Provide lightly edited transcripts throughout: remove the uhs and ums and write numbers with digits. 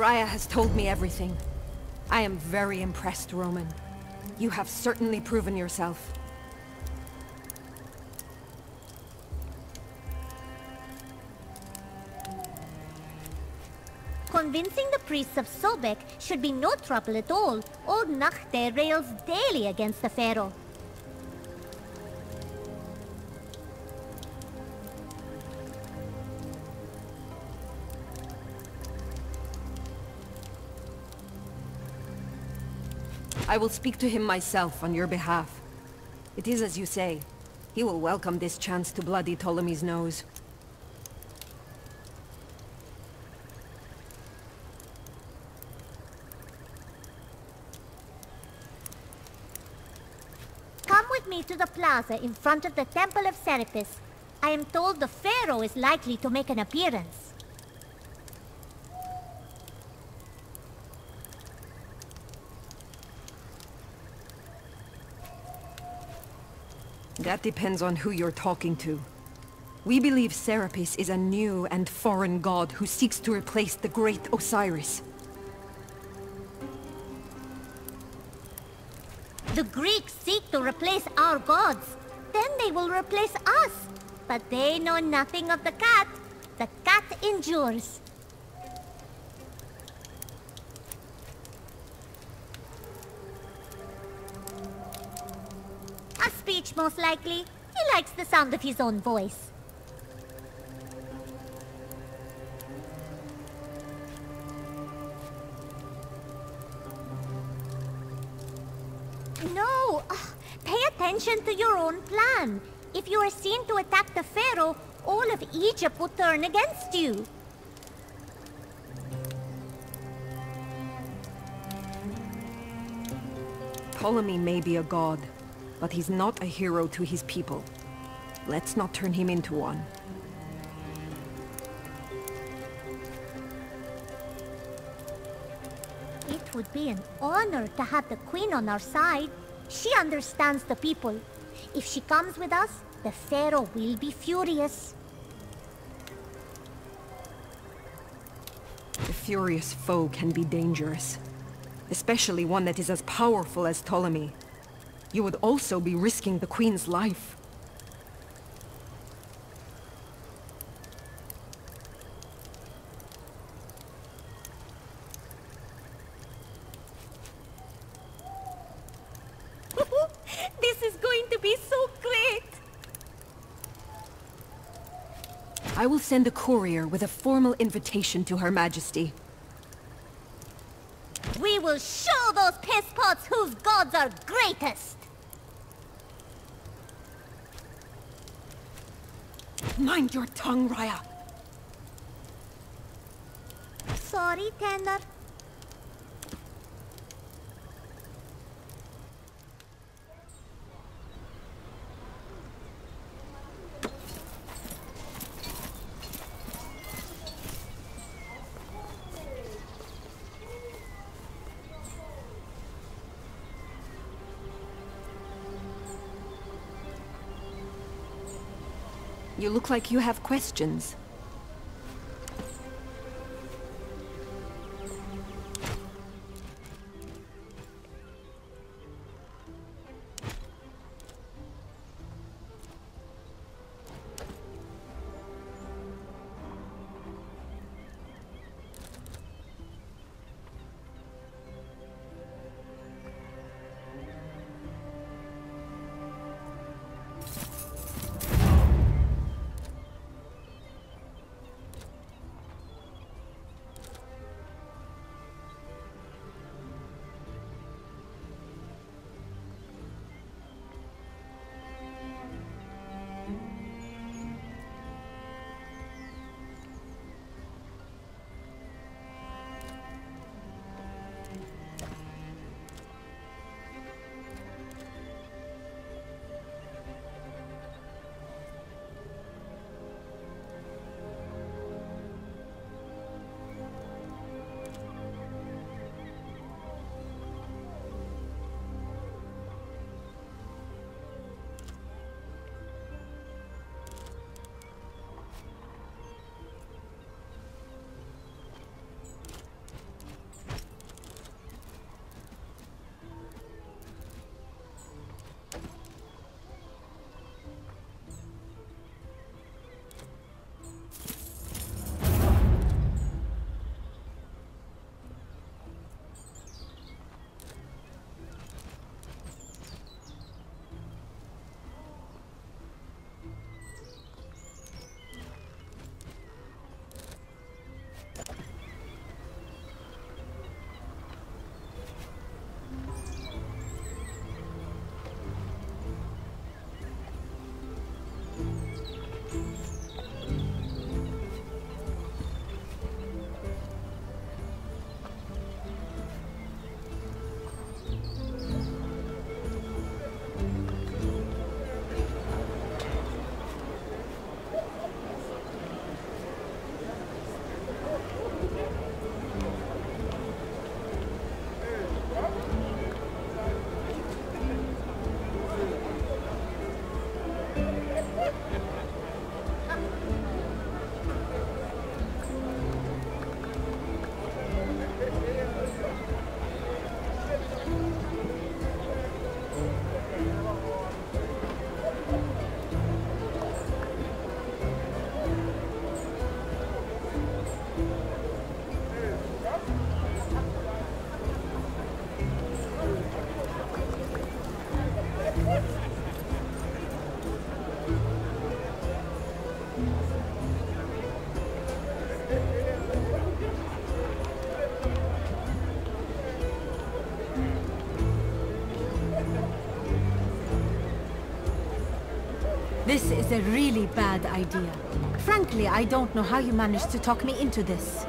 Raya has told me everything. I am very impressed, Roman. You have certainly proven yourself. Convincing the priests of Sobek should be no trouble at all. Old Nachte rails daily against the Pharaoh. I will speak to him myself on your behalf. It is as you say. He will welcome this chance to bloody Ptolemy's nose. Come with me to the plaza in front of the Temple of Serapis. I am told the Pharaoh is likely to make an appearance. That depends on who you're talking to. We believe Serapis is a new and foreign god who seeks to replace the great Osiris. The Greeks seek to replace our gods. Then they will replace us. But they know nothing of the cat. The cat endures. A speech, most likely. He likes the sound of his own voice. No! Pay attention to your own plan. If you are seen to attack the Pharaoh, all of Egypt will turn against you. Ptolemy may be a god, but he's not a hero to his people. Let's not turn him into one. It would be an honor to have the Queen on our side. She understands the people. If she comes with us, the Pharaoh will be furious. A furious foe can be dangerous, especially one that is as powerful as Ptolemy. You would also be risking the Queen's life. This is going to be so great! I will send a courier with a formal invitation to Her Majesty. We will show those piss-pots whose gods are greatest! Mind your tongue, Raya! Sorry, Tenor. You look like you have questions. This is a really bad idea. Frankly, I don't know how you managed to talk me into this.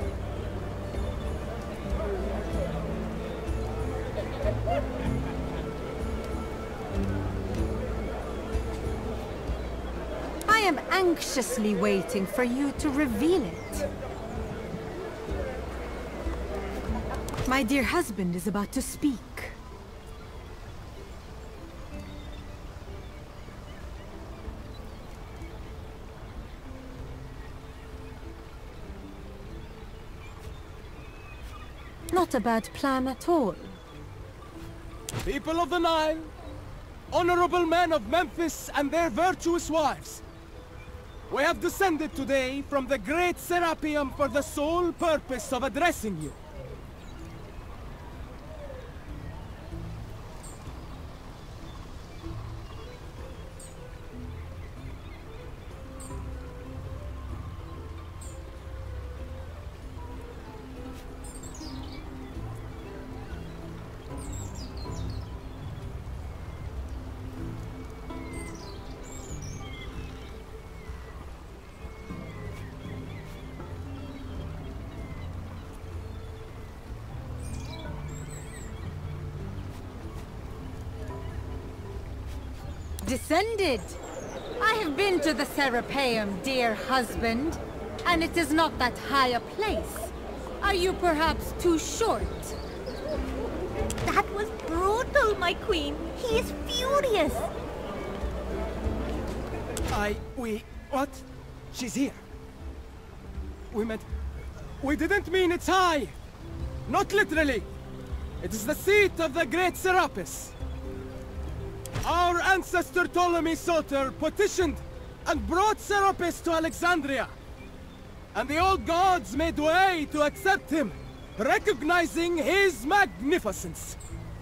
I am anxiously waiting for you to reveal it. My dear husband is about to speak. Not a bad plan at all. People of the Nile, honorable men of Memphis and their virtuous wives, we have descended today from the great Serapeum for the sole purpose of addressing you. Descended! I have been to the Serapeum, dear husband, and it is not that high a place. Are you perhaps too short? That was brutal, my queen. He is furious. What? She's here. We didn't mean it's high. Not literally. It is the seat of the great Serapis. Our ancestor Ptolemy Soter petitioned and brought Serapis to Alexandria. And the old gods made way to accept him, recognizing his magnificence.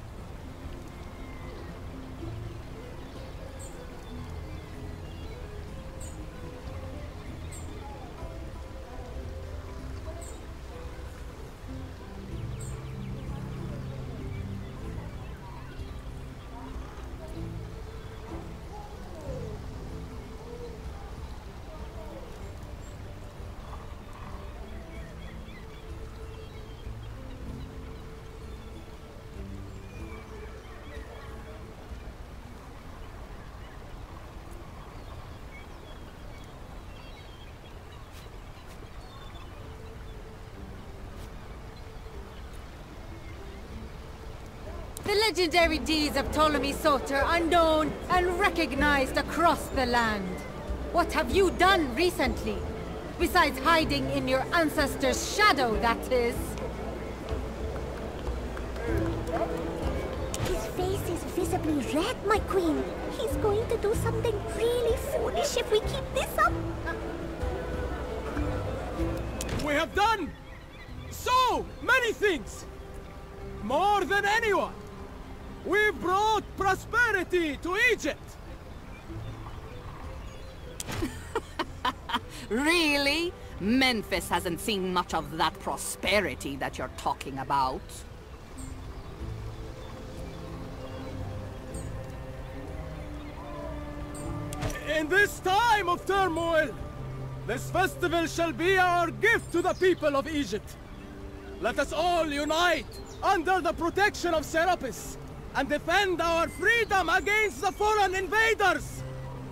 The legendary deeds of Ptolemy Soter are known and recognized across the land. What have you done recently? Besides hiding in your ancestor's shadow, that is. His face is visibly red, my queen. He's going to do something really foolish if we keep this up. We have done so many things! More than anyone! We brought prosperity to Egypt! Really? Memphis hasn't seen much of that prosperity that you're talking about. In this time of turmoil, this festival shall be our gift to the people of Egypt. Let us all unite under the protection of Serapis and defend our freedom against the foreign invaders!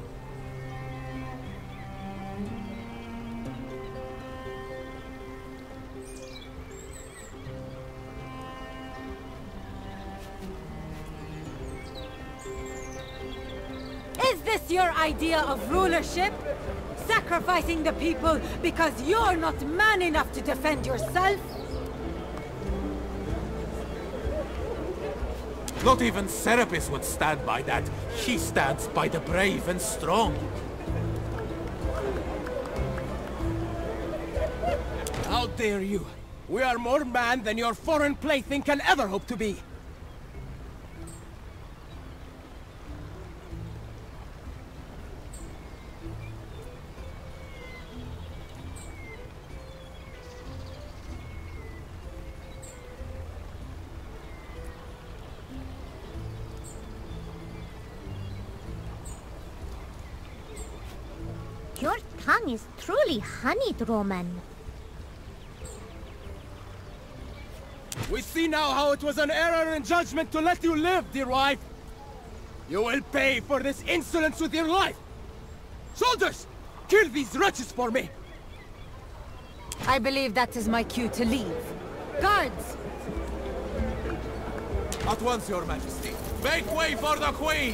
Is this your idea of rulership? Sacrificing the people because you're not man enough to defend yourself? Not even Serapis would stand by that. He stands by the brave and strong. How dare you! We are more man than your foreign plaything can ever hope to be! tongue is truly honeyed, Roman. We see now how it was an error in judgment to let you live, dear wife. You will pay for this insolence with your life. Soldiers, kill these wretches for me. I believe that is my cue to leave. Guards! At once, Your Majesty. Make way for the Queen!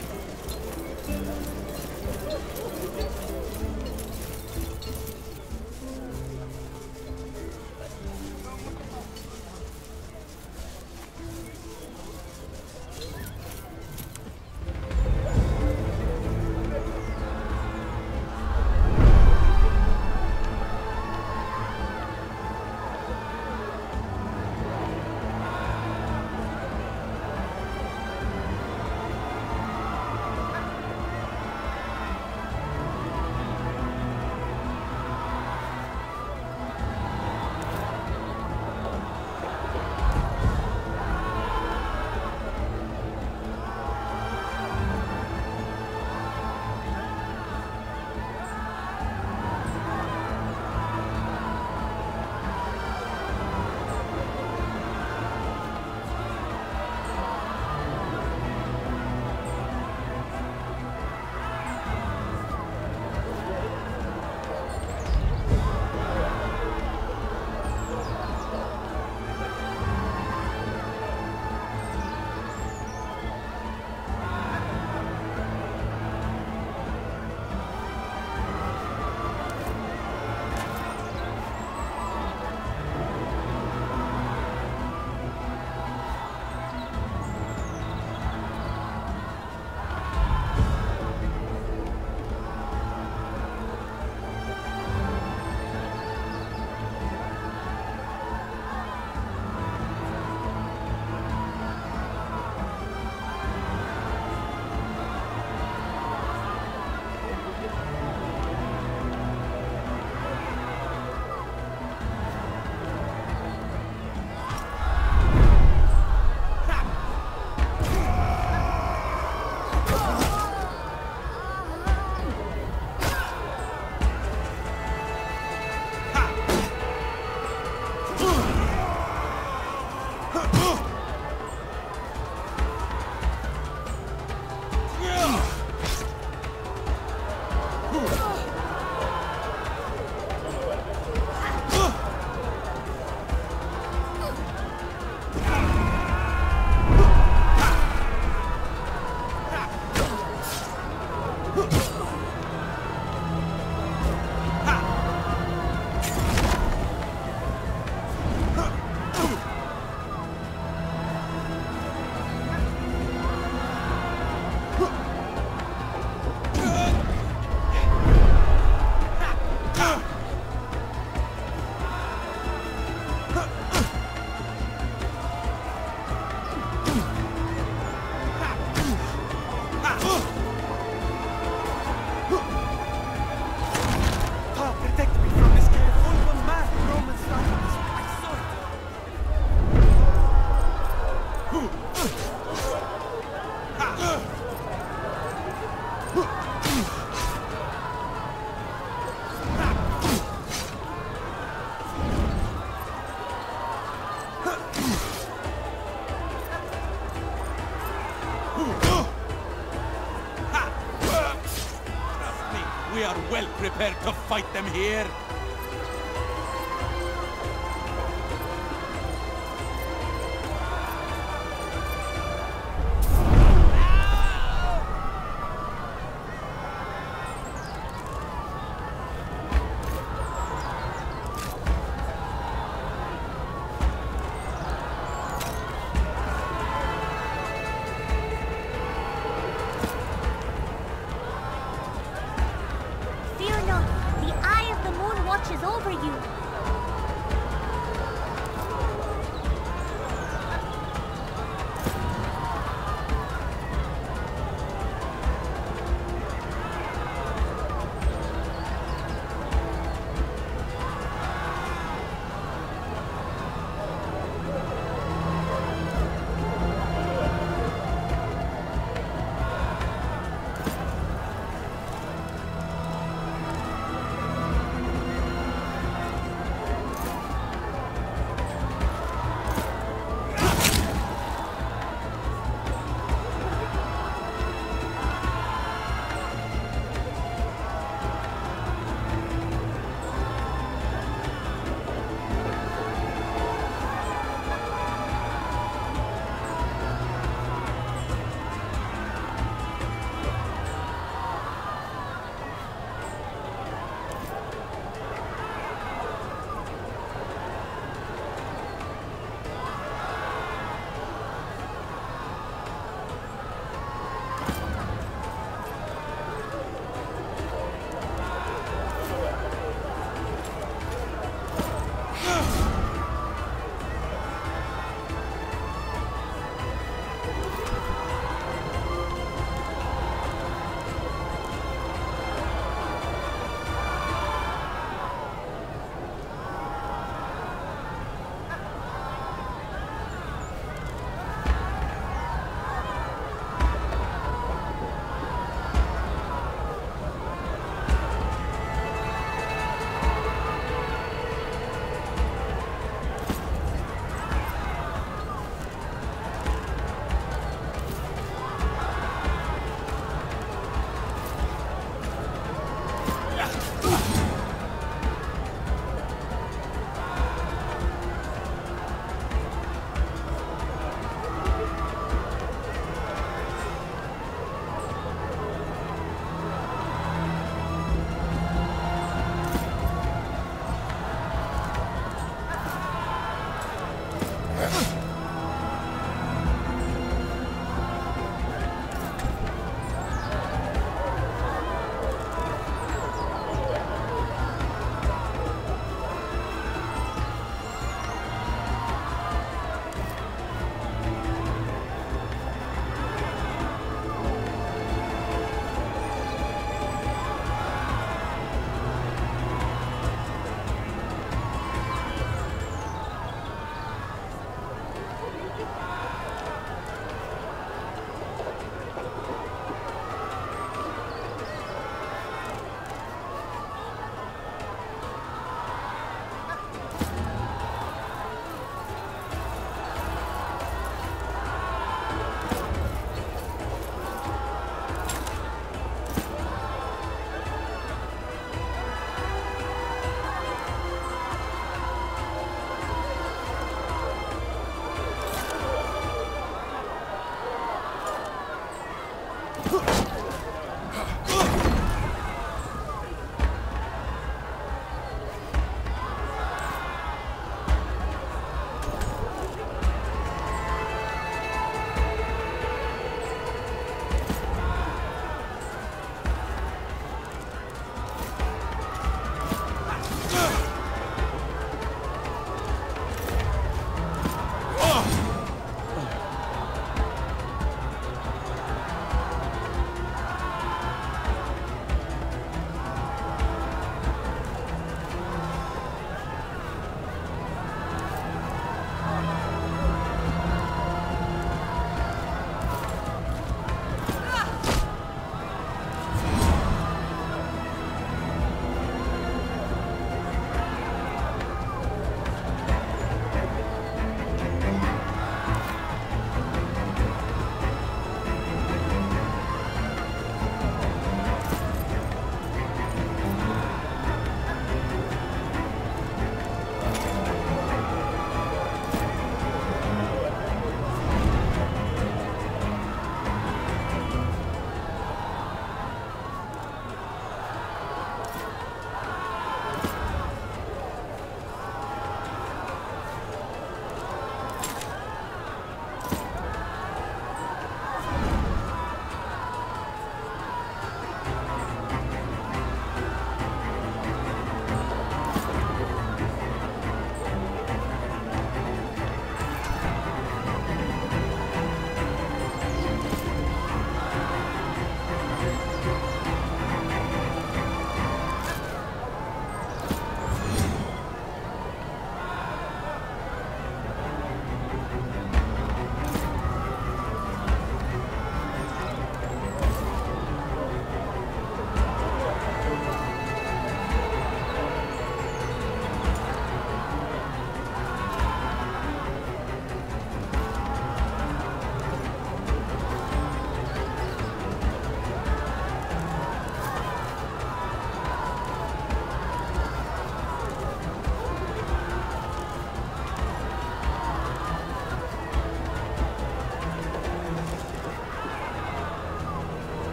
We are well prepared to fight them here.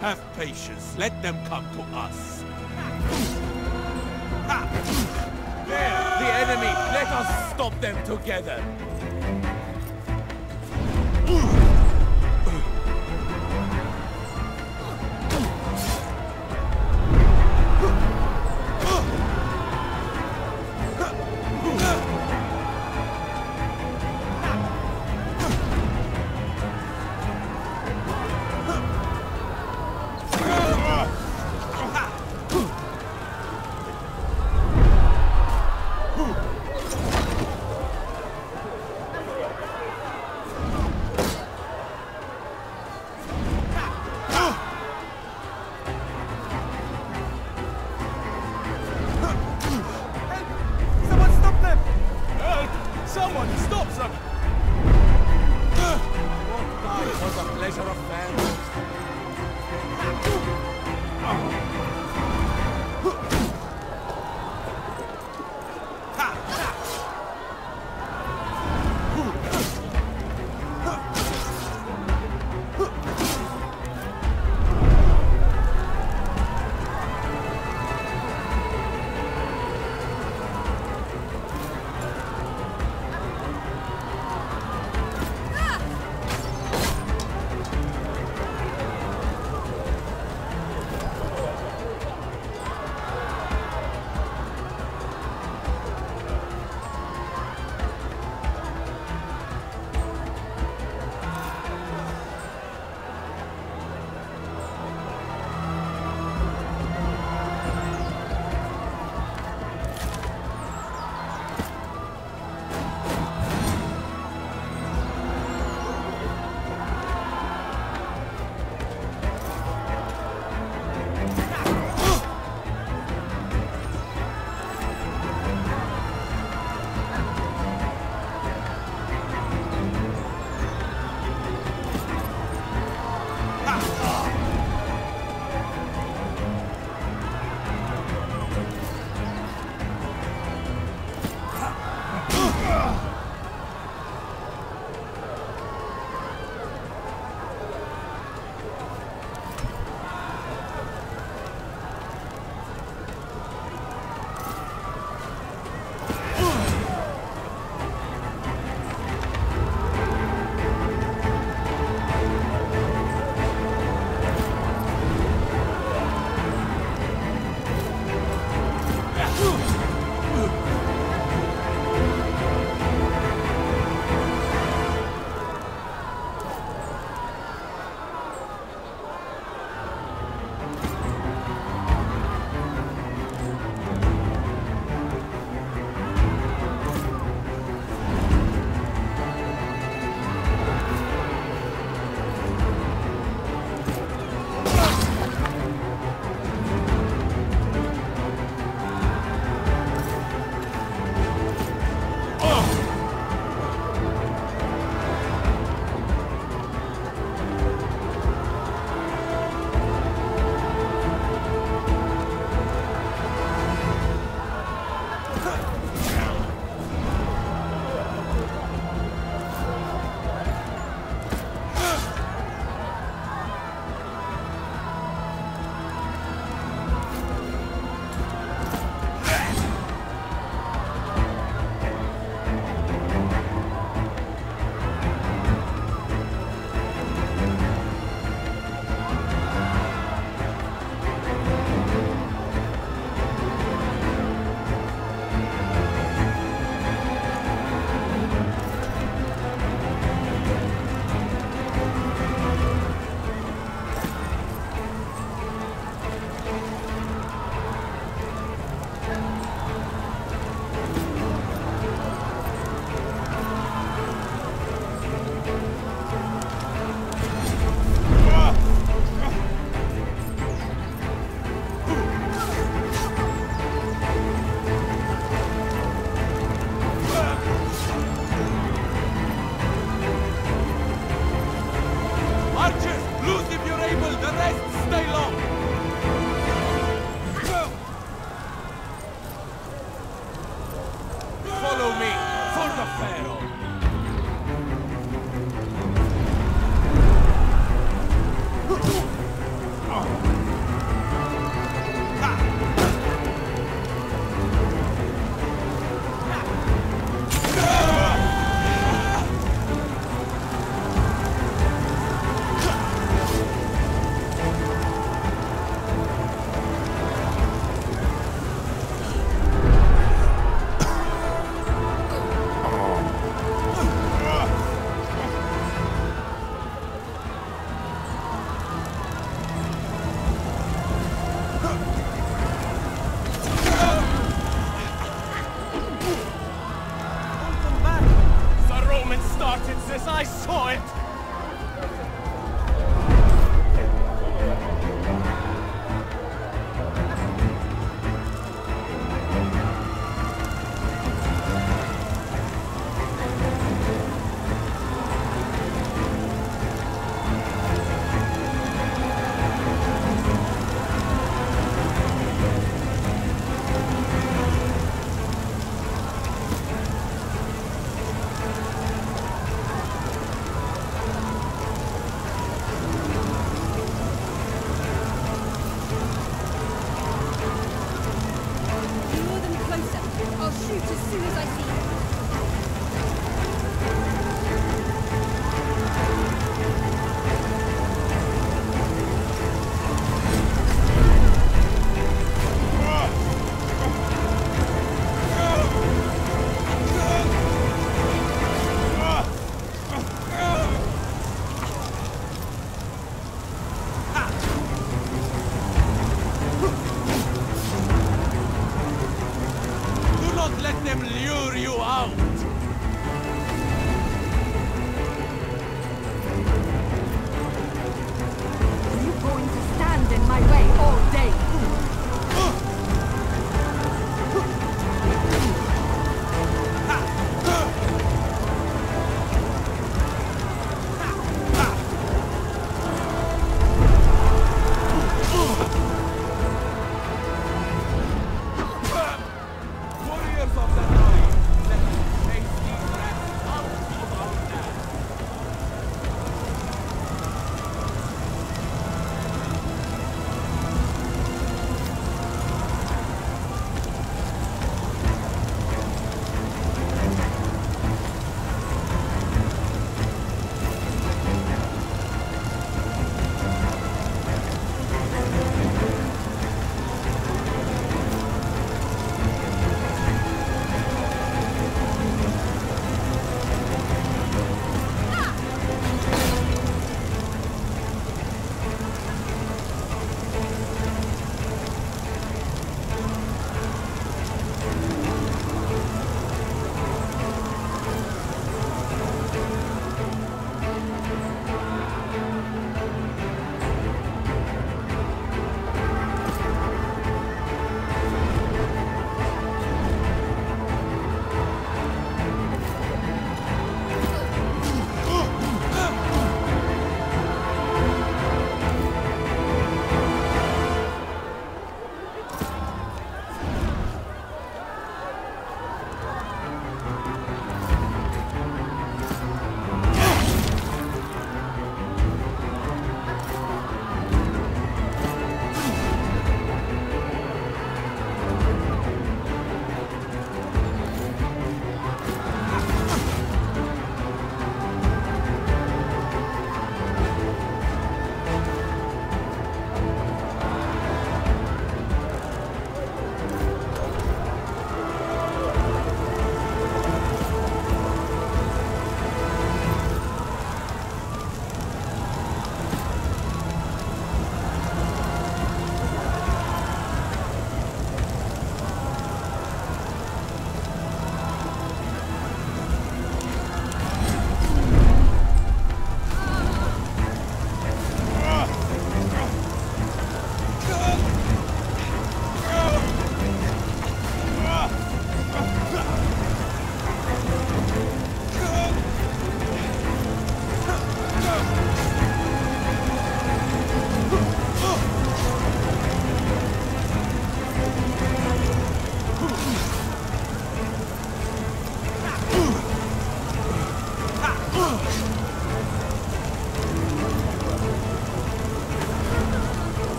Have patience. Let them come to us. There! The enemy! Let us stop them together!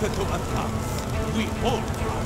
capital attacks, we hold our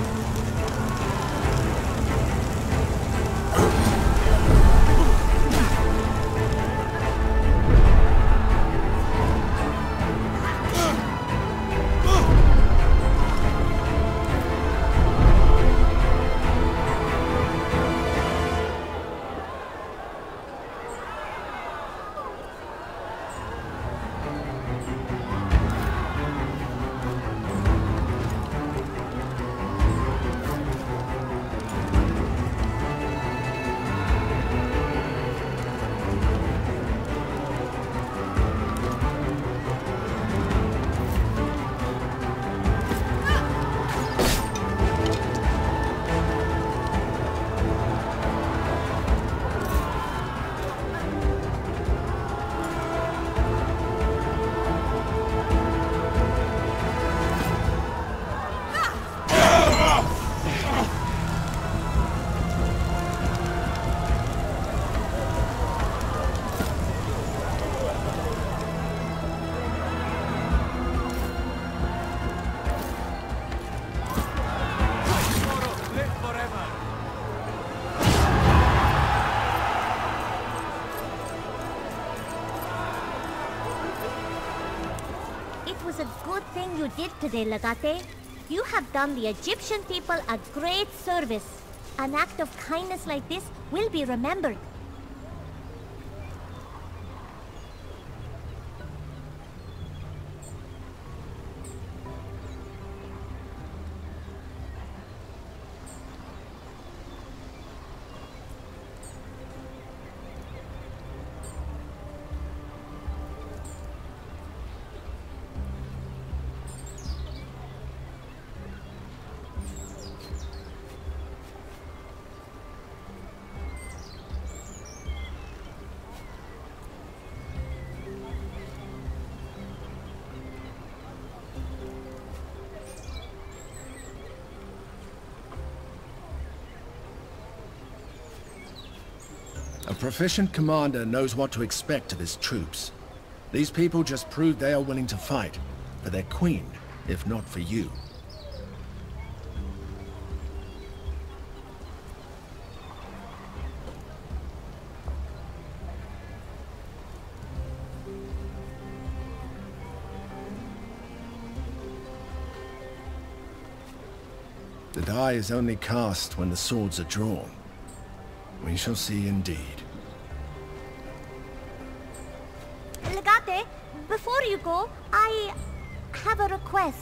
You did today, Legate. You have done the Egyptian people a great service. An act of kindness like this will be remembered. A proficient commander knows what to expect of his troops. These people just proved they are willing to fight. For their queen, if not for you. The die is only cast when the swords are drawn. We shall see indeed. Legate, before you go, I have a request.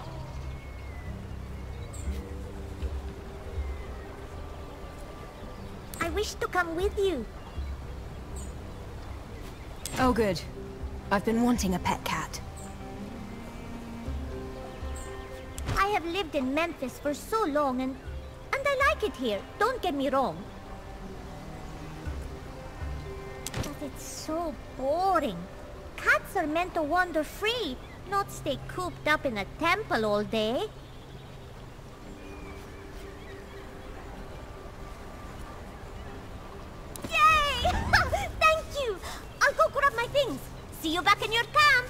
I wish to come with you. Oh, good. I've been wanting a pet cat. I have lived in Memphis for so long and I like it here, don't get me wrong. But it's so boring. Cats are meant to wander free, not stay cooped up in a temple all day. Yay! Thank you! I'll go grab my things. See you back in your camp.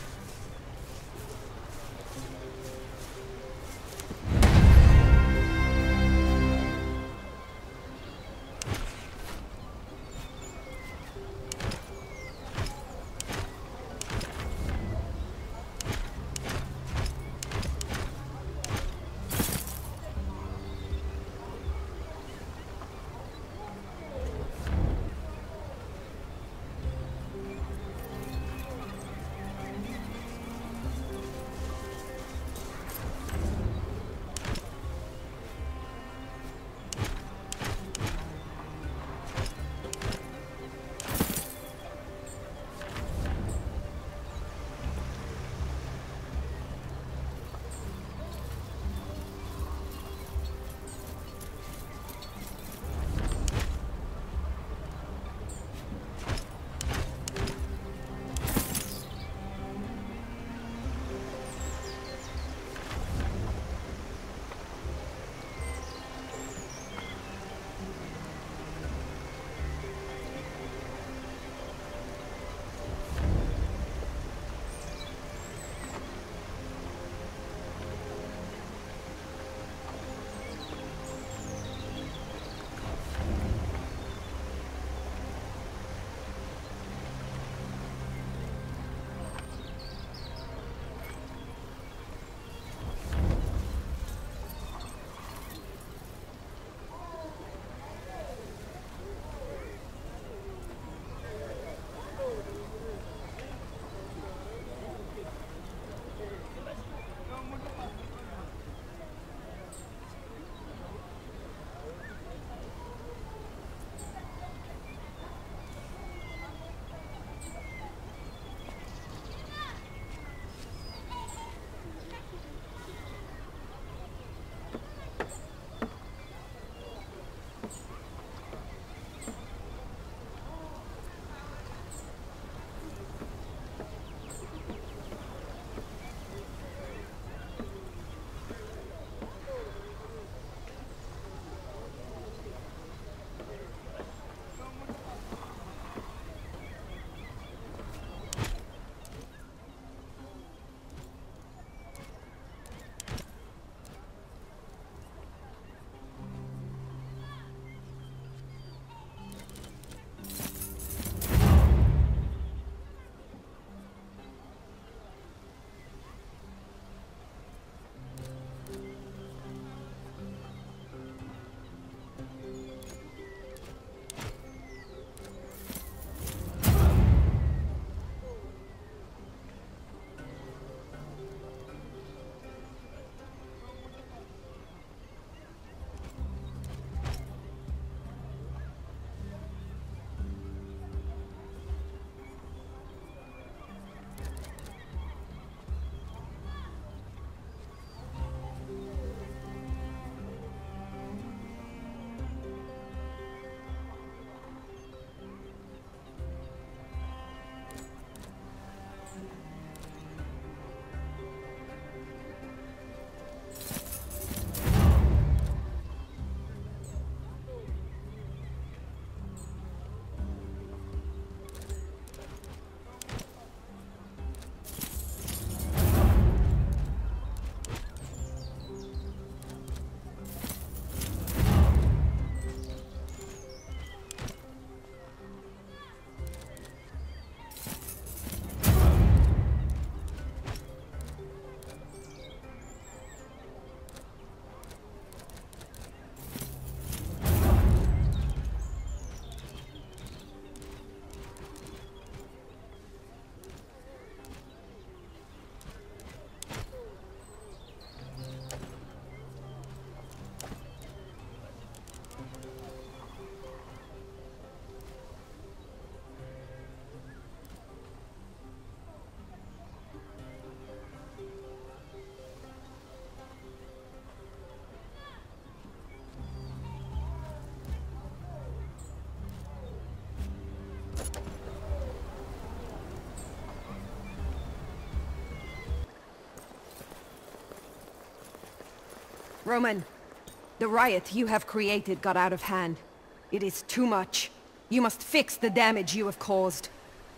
Roman, the riot you have created got out of hand. It is too much. You must fix the damage you have caused.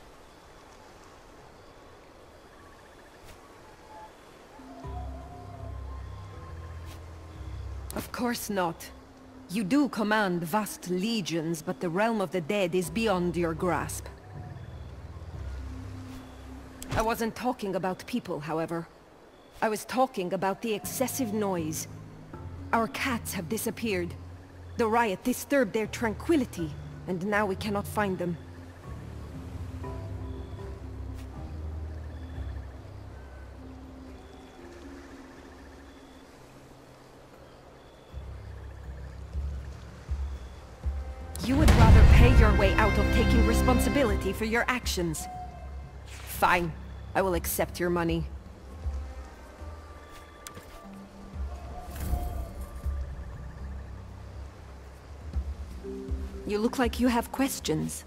Of course not. You do command vast legions, but the realm of the dead is beyond your grasp. I wasn't talking about people, however. I was talking about the excessive noise. Our cats have disappeared. The riot disturbed their tranquility, and now we cannot find them. You would rather pay your way out of taking responsibility for your actions. Fine. I will accept your money. You look like you have questions.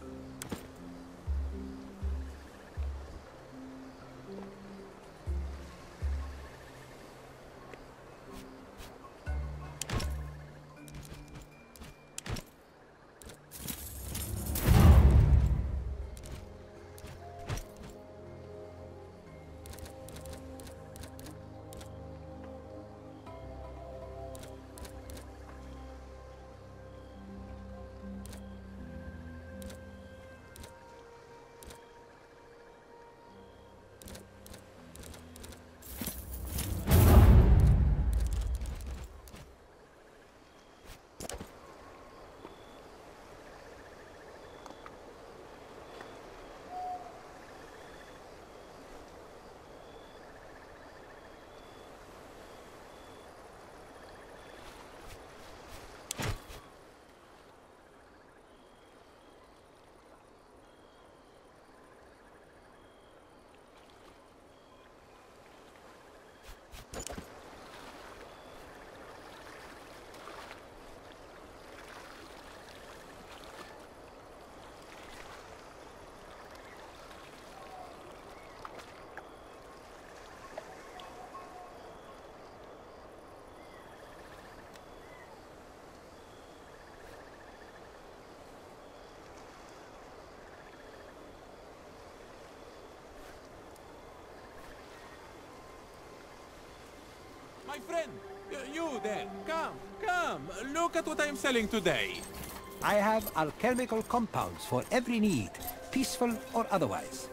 My friend, you there, come, look at what I'm selling today. I have alchemical compounds for every need, peaceful or otherwise.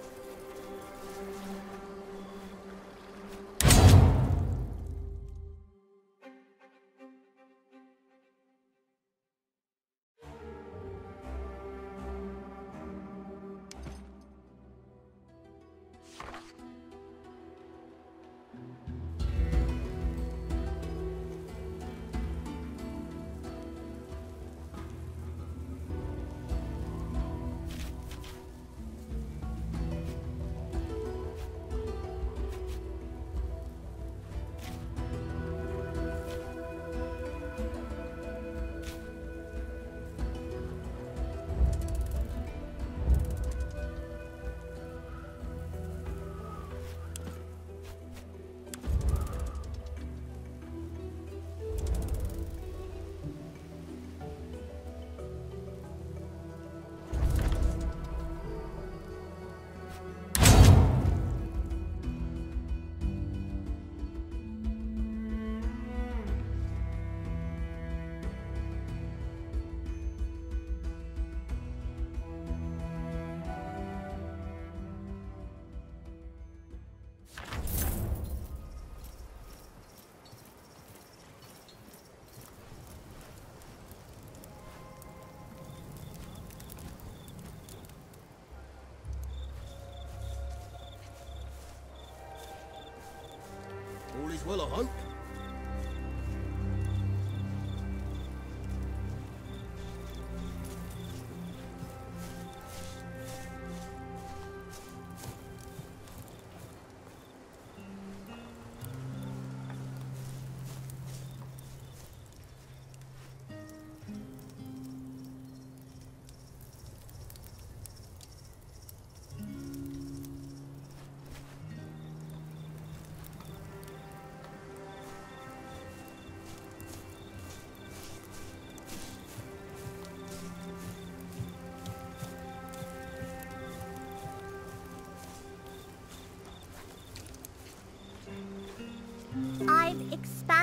All is well, I hope.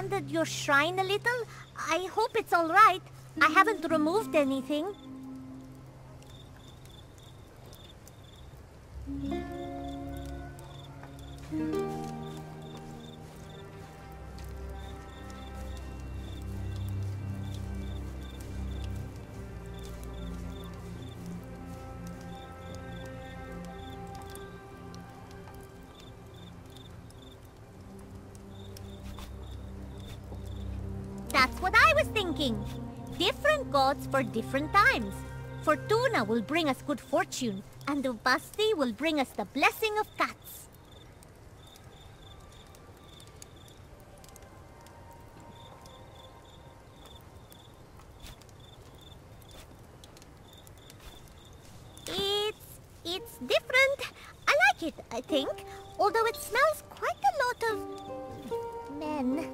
expanded your shrine a little. I hope it's all right. I haven't removed anything. That's what I was thinking. Different gods for different times. Fortuna will bring us good fortune, and Uvasti will bring us the blessing of cats. It's different. I like it, I think. Although it smells quite a lot of men.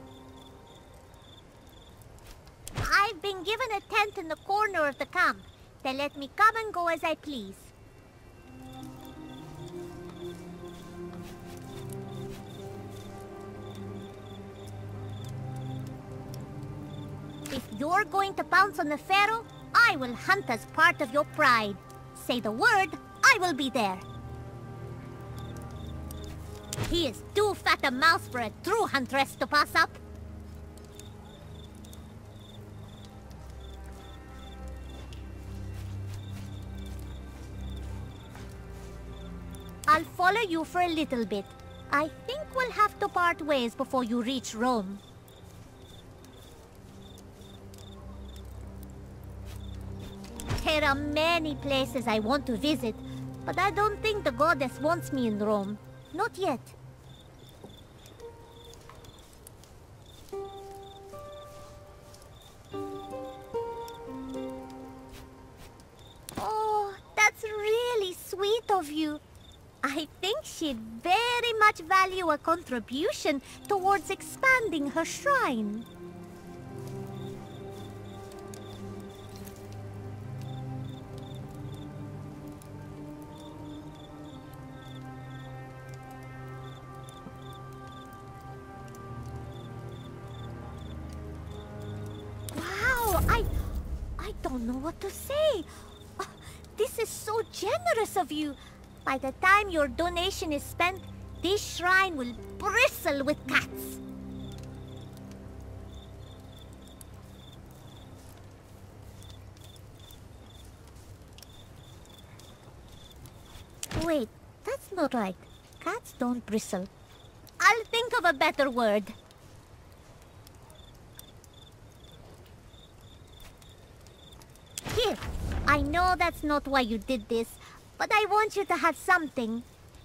I've been given a tent in the corner of the camp. They let me come and go as I please. If you're going to pounce on the Pharaoh, I will hunt as part of your pride. Say the word, I will be there. He is too fat a mouse for a true huntress to pass up. I'll follow you for a little bit. I think we'll have to part ways before you reach Rome. There are many places I want to visit, but I don't think the goddess wants me in Rome. Not yet. Oh, that's really sweet of you. I think she'd very much value a contribution towards expanding her shrine. Wow, I don't know what to say. Oh, this is so generous of you. By the time your donation is spent, this shrine will bristle with cats. Wait, that's not right. Cats don't bristle. I'll think of a better word. Here, I know that's not why you did this, but I want you to have something.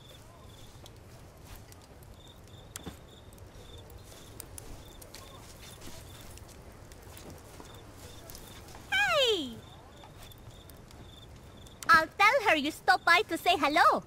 Hey! I'll tell her you stopped by to say hello.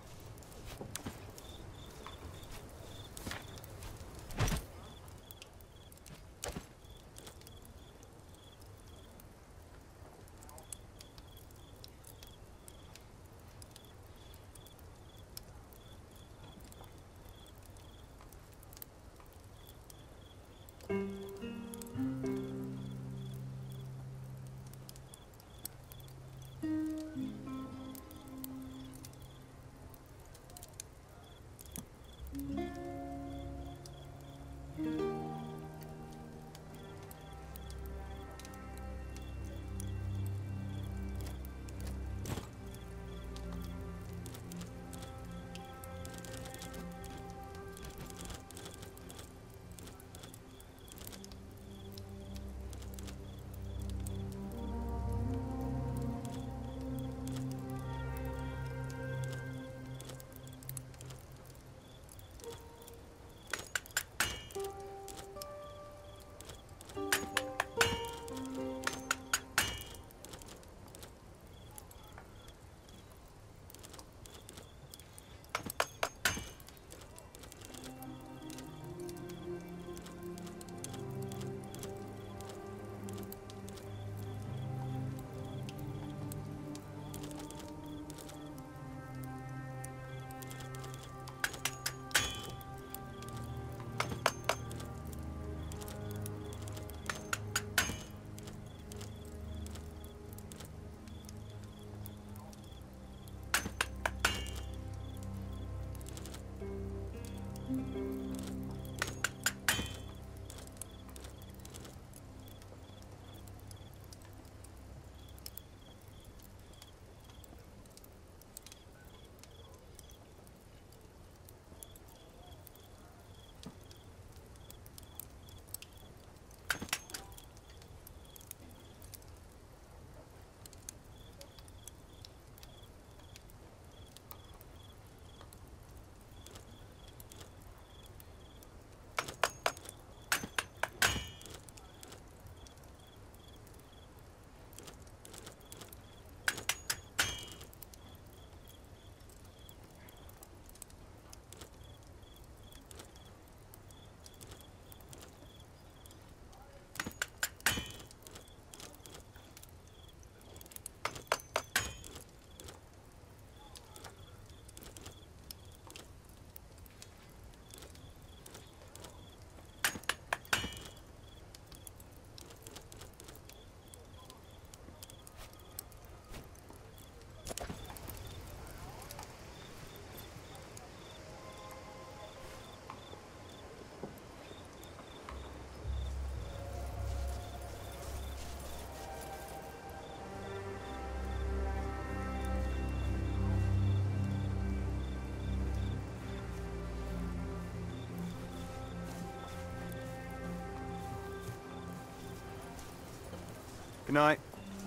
Good night.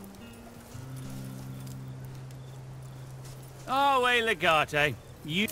Oh, hey, Legate. You...